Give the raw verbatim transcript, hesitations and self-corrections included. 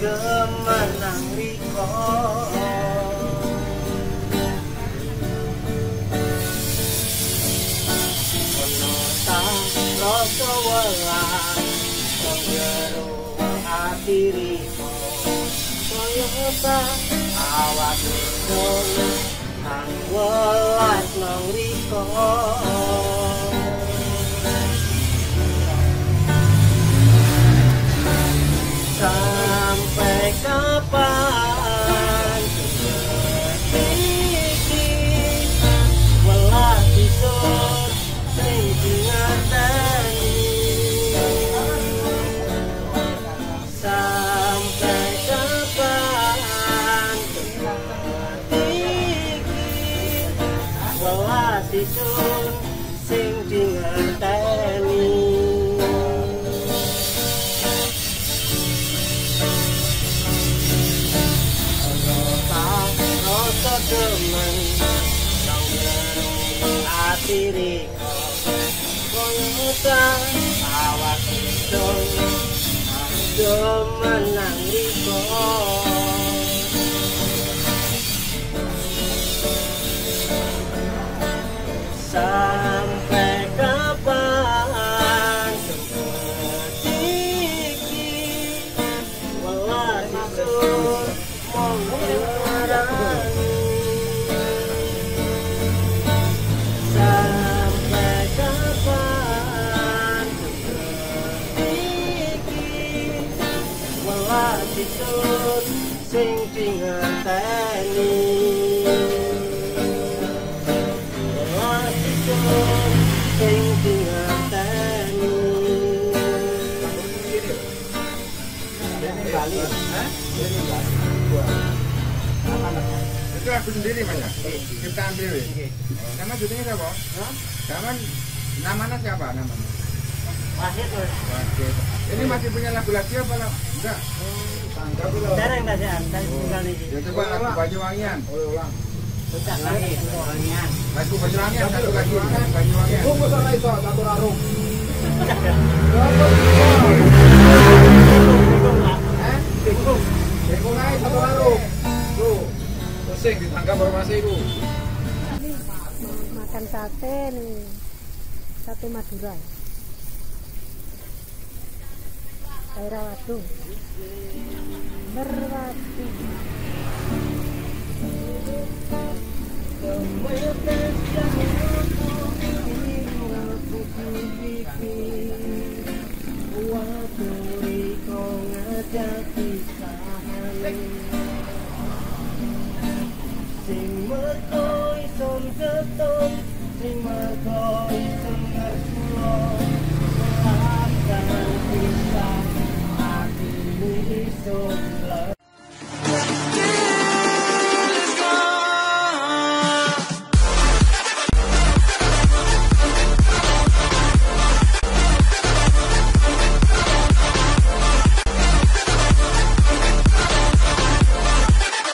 gemenang riko ono ta rasa welas ngeru ati riko kaya ta awak dhewe nang welas nang riko sampai kapan iki welas isun sing dingateni sampai kapan iki welas isun sing dingateni temen nang ngeru ati riko koyo ta awak isun gemenang riko sampai kapan iki welas isun mong ngarani isun sing dingateni welas isun sing dingateni Bali ha itu aku sendiri Mas ya Ciptaan dewe nama judulnya siapa nama namanya siapa namanya Wasit Wasit ini masih punya lagu lagi apa enggak jarang enggak sih dari tinggal di sini. Coba lagu Banyuwangian. Ulang. Ucap lagi Banyuwangian. Lagu Banyuwangian satu lagi Banyuwangian. Tunggu salah itu satu larung. Eh? Bingung. Bingung aja satu larung. Tuh. Pusing ditangkap formasi itu. Makan sate nih. Sate Madura. Daerah Wadung Merwati sing merko isun ketun sing merko isun ngerkulo akan bisa hati ini isun